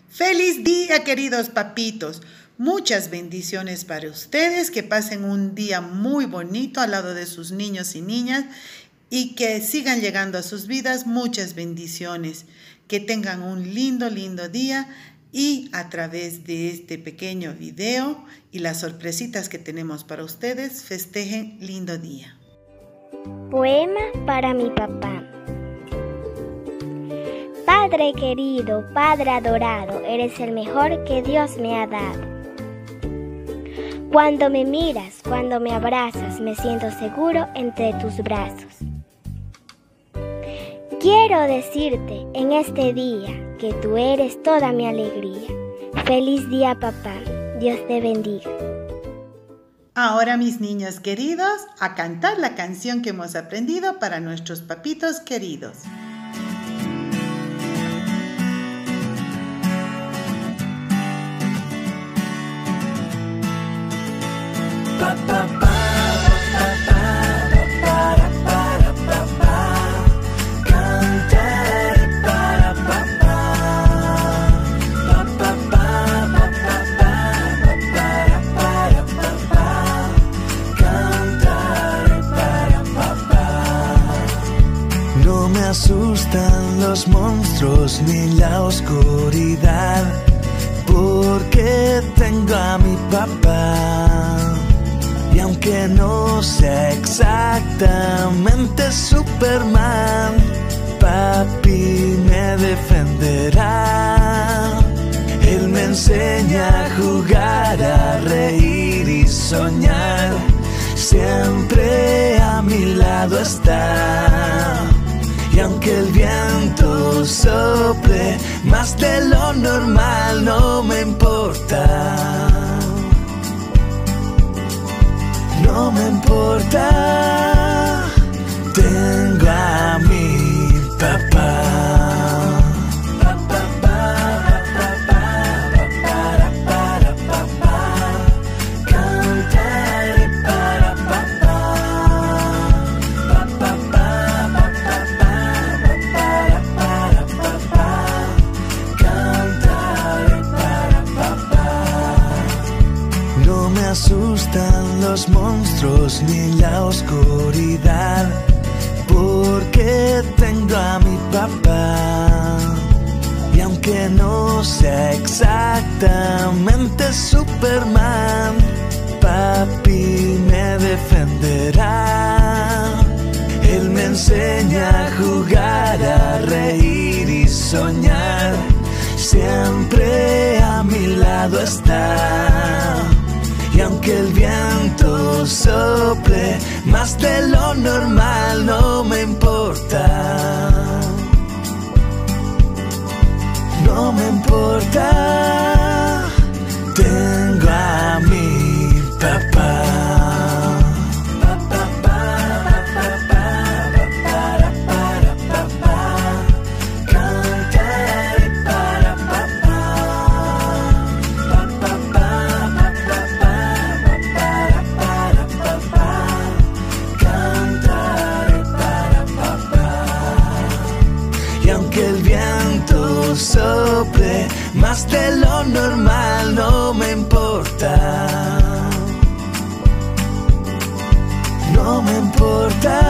Feliz día, queridos papitos. Muchas bendiciones para ustedes, que pasen un día muy bonito al lado de sus niños y niñas y que sigan llegando a sus vidas muchas bendiciones. Que tengan un lindo día y a través de este pequeño video y las sorpresitas que tenemos para ustedes, festejen lindo día. Poema para mi papá. Padre querido, Padre adorado, eres el mejor que Dios me ha dado. Cuando me miras, cuando me abrazas, me siento seguro entre tus brazos. Quiero decirte en este día que tú eres toda mi alegría. Feliz día, papá. Dios te bendiga. Ahora, mis niños queridos, a cantar la canción que hemos aprendido para nuestros papitos queridos. No me asustan los monstruos ni la oscuridad, porque tengo a mi papá. Y aunque no sea exactamente Superman, papi me defenderá. Él me enseña a jugar, a reír y soñar. Siempre a mi lado está. Y aunque el viento sople más de lo normal, no me importa. No me importa, tengo a mi papá. Cantaré para papá. Cantaré para papá. No me asustan los monstruos ni la oscuridad, porque tengo a mi papá. Y aunque no sea exactamente Superman, papi me defenderá. Él me enseña a jugar, a reír y soñar. Siempre a mi lado está. Y aunque el viento sople más de lo normal, no me importa. No me importa, tengo a mi papá. Sople más de lo normal, no me importa. No me importa.